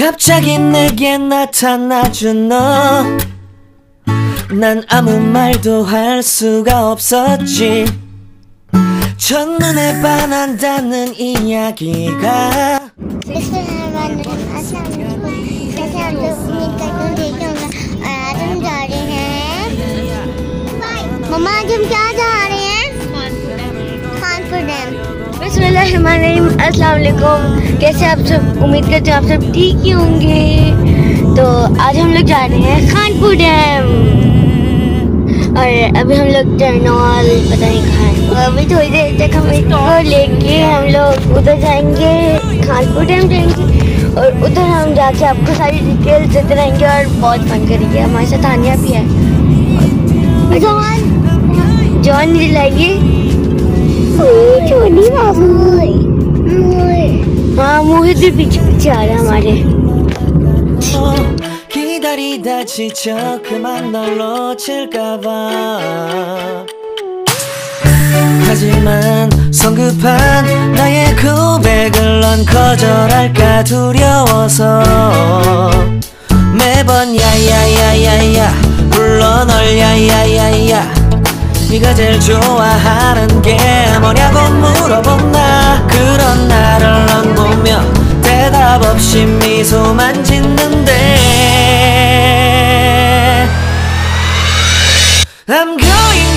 갑자기 내게 나타나준 너, 난 아무 말도 할 수가 없었지. 첫눈에 반한다는 이야기가 मम्मा तुम क्या जा रहे हैं? कॉन्फिडेंट। बिस्मिल्लाहिर्रहमानिर्रहीम, अस्सलाम वालेकुम। कैसे आप सब? उम्मीद करते हैं आप सब ठीक ही होंगे। तो आज हम लोग जा रहे हैं खानपुर डैम और अभी हम लोग टर्नॉल पता नहीं कहाँ है। अभी थोड़ी देर तक हम इसको लेके हम लोग उधर जाएंगे, खानपुर डैम जाएंगे और उधर हम जाके आपको सारी डिटेल्स देते रहेंगे और बहुत फन करेंगे। हमारे साथ तानिया भी है। जॉन लाइए। हाँ, मोहित भी पीछे पीछे आ रहा है हमारे। 기다리다 지쳐 그만 널 놓칠까봐. 하지만 성급한 나의 고백을 넌 거절할까 두려워서 매번 야야야야야 불러 널 야야야야. 네가 제일 좋아하는 게 뭐냐고 물어본 나. 그런 나를 넌 보며 대답 없이 미소만 짓는데 I'm going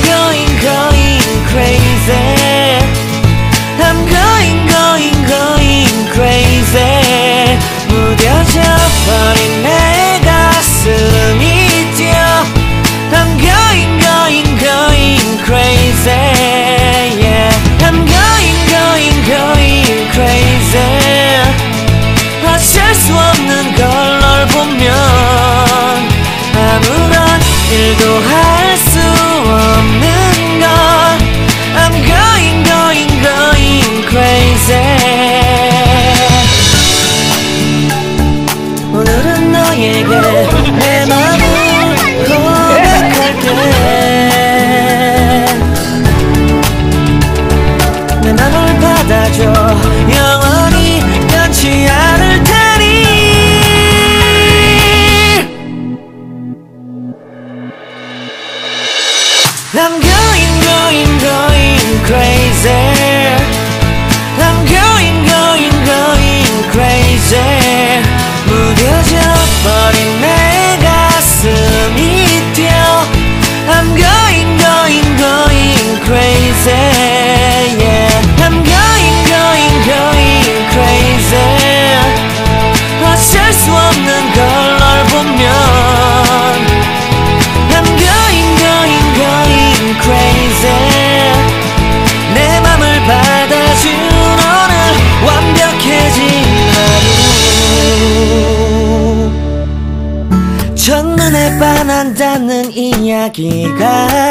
crazy. I'm going crazy. 무뎌져 버린 내 가슴이 뛰어. I'm going crazy. Yeah. I'm going crazy. 어쩔 수 없는 걸 널 보면 아무런 일도 할 수 없는 걸. I'm going crazy. 오늘은 너에게 내 맘을 고백할게. 내 맘을 받아줘. 영원히 변치 않을 테니. I'm going crazy. I'm going crazy. 무뎌져 버린 내 가슴이 뛰어. I'm going crazy. Yeah. I'm going crazy. 어쩔 수 없는 걸 널 보면 I'm going crazy. 내 맘을 받아준 오늘 완벽해진 하루. 첫눈에 반한다는 이야기가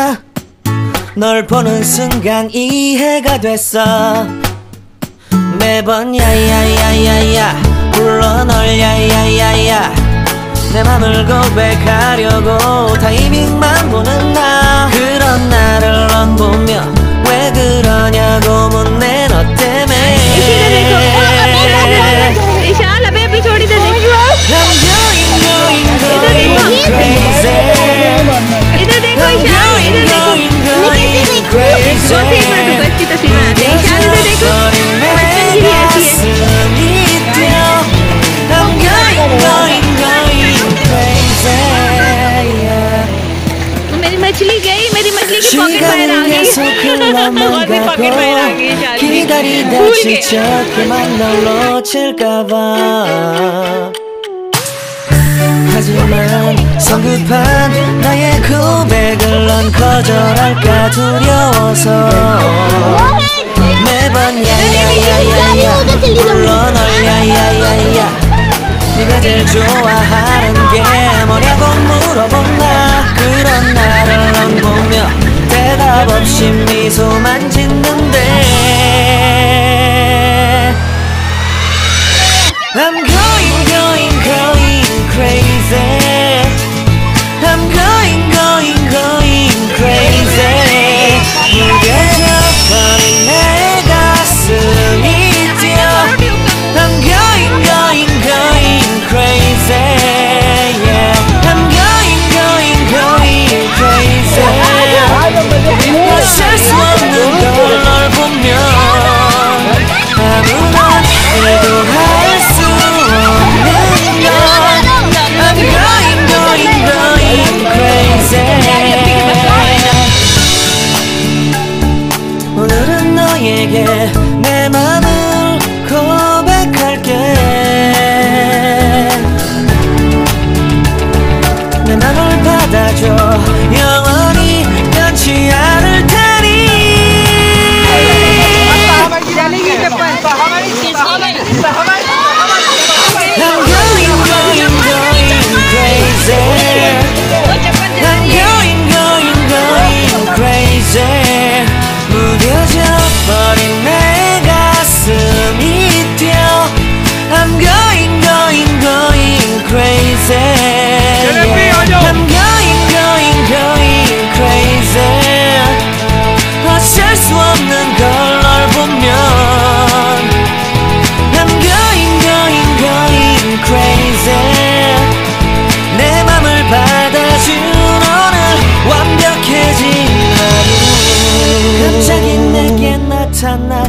널 보는 순간 이해가 됐어. 매번 야야야야야 불러 널 야야야야. 내 맘을 고백하려고 타이밍만 보는 나. 그런 나를 넌 보며 왜 그러냐고 묻네 너 때문에. मछली गई, मेरी मछली की पॉकेट बाहर आ गई। पॉकेट बाहर आ गई। 기다리다 지쳐 그만 널 놓칠까봐. 하지만 성급한 나의 고백을 넌 거절할까 두려워서 매번 야야야야야 불러 널 야야야야. 네가 제일 좋아하는 게 뭐냐고 물어본 나. 그런 나를 넌 보며 대답 없이 미소만 짓는데 I'm going crazy. I'm going crazy. 무뎌져 버린 내 가슴이 뛰어. I'm going crazy.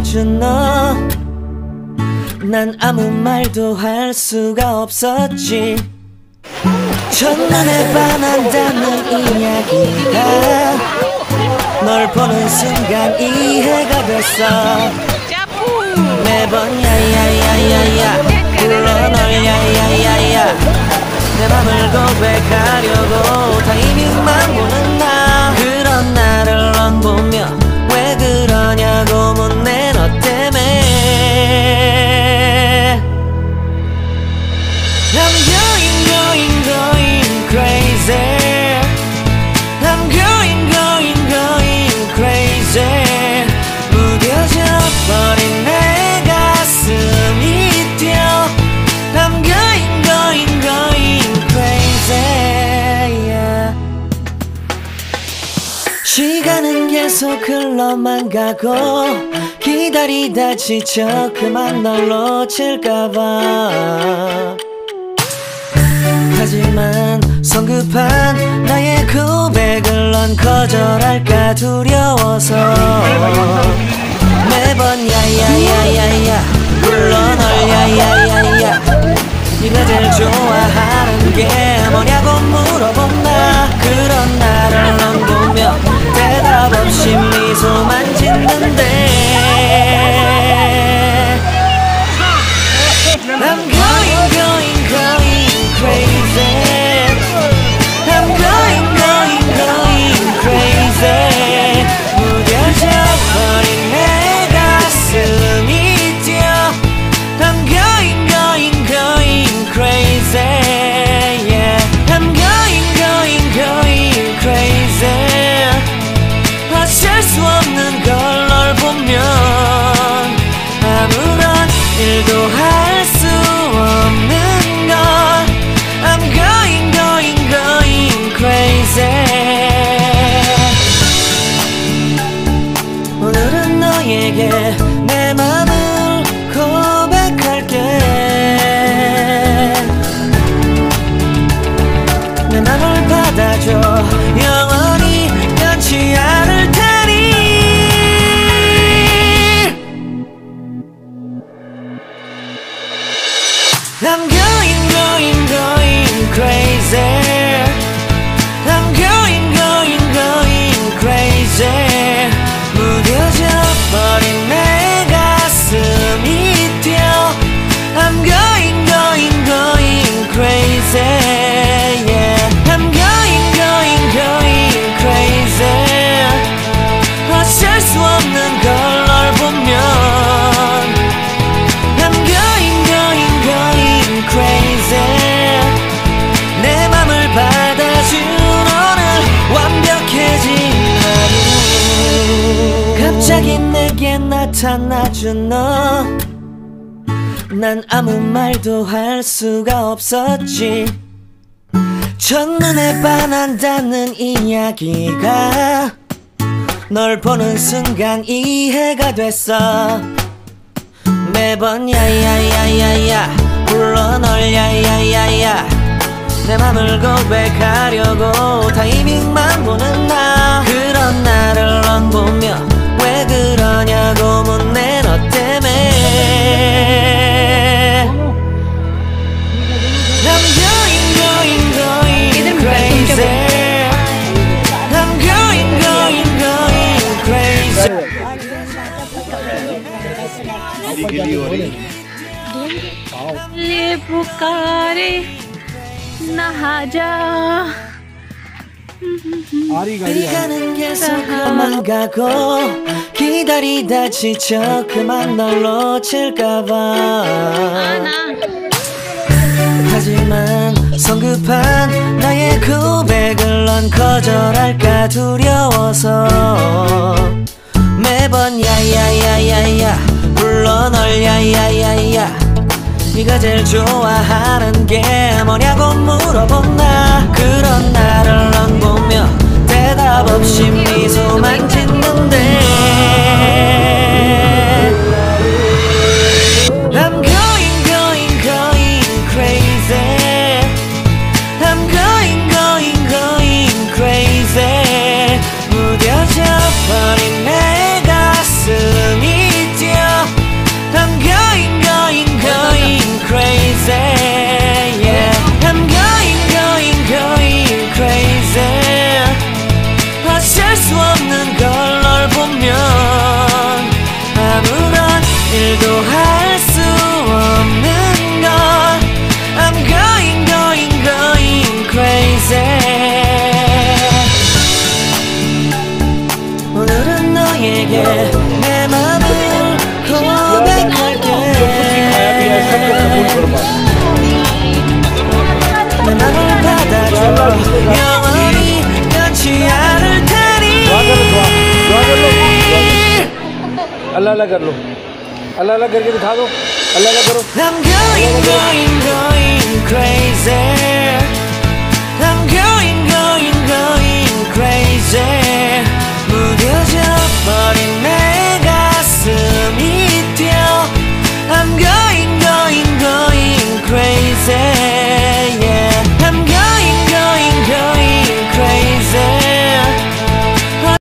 나타나준 너 난 아무 말도 할 수가 없었지. 첫눈에 반한다는 이야기가 널 보는 순간 이해가 됐어. 매번 야야야야야 불러 널 야야야야 내 맘을 고백하려고 타이밍만 보는 나. 그런 나를 넌 보며 왜 그러냐고 묻네 너 때문에. I'm going crazy. I'm going crazy. 무뎌져 버린 내 가슴이 뛰어. I'm going crazy. Yeah. 시간은 계속 흘러만 가고 기다리다 지쳐 그만 널 놓칠까봐. 하지만 성급한 나의 고백을 넌 거절할까 두려워서 매번 야야야야야 불러 널 야야야야 네가 제일 좋아하는 게 뭐냐고 물어본 나. 그런 나를 넌 보며 대답 없이 미소만 짓는데 I'm going crazy. I'm going crazy. 무뎌져 버린 내 가슴이 뛰어. I'm going crazy. Yeah. I'm going crazy. 어쩔 수 없는 걸 널 보면 아무런 일도 할 수 없는 걸. I'm going crazy. 오늘은 너에게 내 맘을 고백할게. 내 맘을 받아줘. 영원히 변치 않을 테니. I'm going crazy. I'm going crazy. 무뎌져 버린 내 가슴이 뛰어. I'm going crazy. Yeah. I'm going crazy. 어쩔 수 없는 걸 널 보면 I'm going crazy. 내 맘을 받아준 오늘 완벽해진 하루. 갑자기 내게 나타나준 너 난 아무 말도 할 수가 없었지. 첫눈에 반한다는 이야기가 널 보는 순간 이해가 됐어. 매번 야야야야야 불러 널 야야야야 내 맘을 고백하려고 타이밍만 보는 나. 그런 나를 넌 보며 왜 그러냐고 묻네 너 때문에. I'm going crazy. I'm going crazy. ये पुकारे नहा जा. 시간은 계속 가고 기다리다 지쳐 그만 널 놓칠까봐. 하지만 성급한 나의 고백을 넌 거절할까 두려워서 매번 야야야야야 불러 널 야야야야 네가 제일 좋아하는 게 뭐냐고 물어본 나. 그런 나를 넌 보며 대답 없이 미소만 짓는데 I'm going crazy. I'm going crazy. 무뎌져 버린 내 가슴이 뛰어. अल्लाह अल्लाह कर लो, अल्लाह अल्लाह करके दिखा दो, अल्लाह अल्लाह करो। I'm going crazy